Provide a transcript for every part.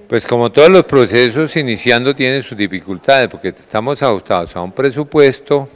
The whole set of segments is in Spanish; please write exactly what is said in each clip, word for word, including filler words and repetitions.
Pues como todos los procesos, iniciando tienen sus dificultades, porque estamos ajustados a un presupuesto,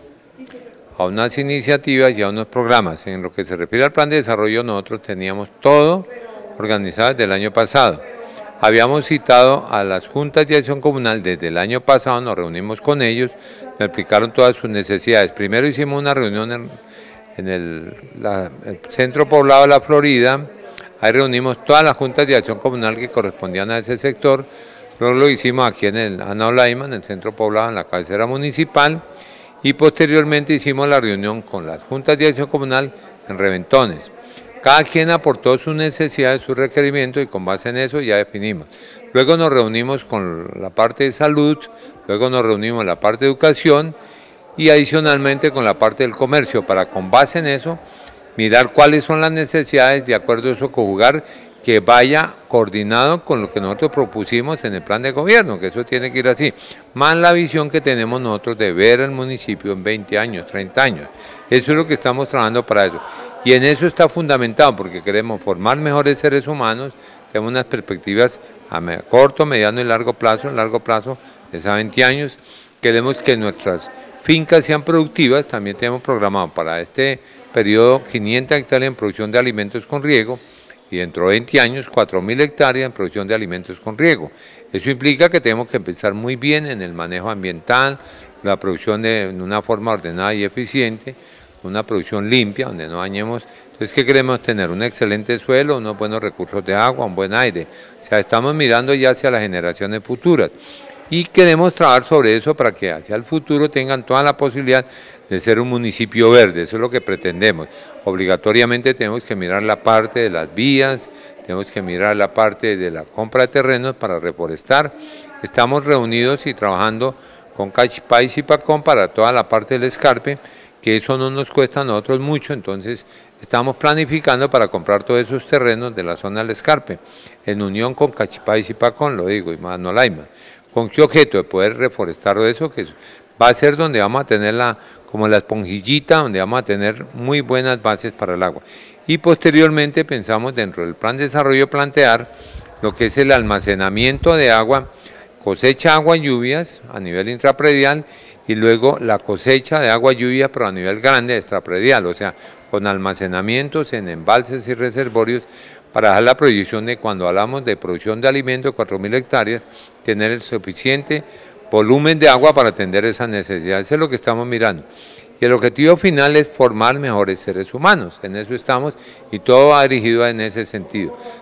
a unas iniciativas y a unos programas. En lo que se refiere al plan de desarrollo, nosotros teníamos todo organizado desde el año pasado. Habíamos citado a las juntas de acción comunal desde el año pasado, nos reunimos con ellos, nos explicaron todas sus necesidades. Primero hicimos una reunión en, en el, la, el centro poblado de La Florida. Ahí reunimos todas las juntas de acción comunal que correspondían a ese sector. Luego lo hicimos aquí en el Ana Olaima, en el centro poblado, en la cabecera municipal. Y posteriormente hicimos la reunión con las juntas de acción comunal en Reventones. Cada quien aportó sus necesidades, sus requerimientos y con base en eso ya definimos. Luego nos reunimos con la parte de salud, luego nos reunimos en la parte de educación y adicionalmente con la parte del comercio para con base en eso mirar cuáles son las necesidades, de acuerdo a eso conjugar, que vaya coordinado con lo que nosotros propusimos en el plan de gobierno, que eso tiene que ir así, más la visión que tenemos nosotros de ver al municipio en veinte años, treinta años. Eso es lo que estamos trabajando para eso. Y en eso está fundamentado, porque queremos formar mejores seres humanos, tenemos unas perspectivas a corto, mediano y largo plazo, en largo plazo es a veinte años, queremos que nuestras fincas sean productivas, también tenemos programado para este periodo quinientas hectáreas en producción de alimentos con riego y dentro de veinte años cuatro mil hectáreas en producción de alimentos con riego. Eso implica que tenemos que empezar muy bien en el manejo ambiental, la producción de una forma ordenada y eficiente, una producción limpia, donde no dañemos. Entonces, ¿qué queremos tener? Un excelente suelo, unos buenos recursos de agua, un buen aire. O sea, estamos mirando ya hacia las generaciones futuras. Y queremos trabajar sobre eso para que hacia el futuro tengan toda la posibilidad de ser un municipio verde, eso es lo que pretendemos. Obligatoriamente tenemos que mirar la parte de las vías, tenemos que mirar la parte de la compra de terrenos para reforestar. Estamos reunidos y trabajando con Cachipay y Zipacón para toda la parte del escarpe, que eso no nos cuesta a nosotros mucho, entonces estamos planificando para comprar todos esos terrenos de la zona del escarpe, en unión con Cachipay y Zipacón, lo digo, y Ana Olaima. ¿Con qué objeto? De poder reforestar eso, que va a ser donde vamos a tener la, como la esponjillita, donde vamos a tener muy buenas bases para el agua. Y posteriormente pensamos dentro del plan de desarrollo plantear lo que es el almacenamiento de agua, cosecha agua lluvias a nivel intrapredial y luego la cosecha de agua lluvia pero a nivel grande extrapredial, o sea, con almacenamientos en embalses y reservorios para dejar la proyección de cuando hablamos de producción de alimentos, cuatro mil hectáreas, tener el suficiente volumen de agua para atender esas necesidades. Eso es lo que estamos mirando. Y el objetivo final es formar mejores seres humanos, en eso estamos y todo va dirigido en ese sentido.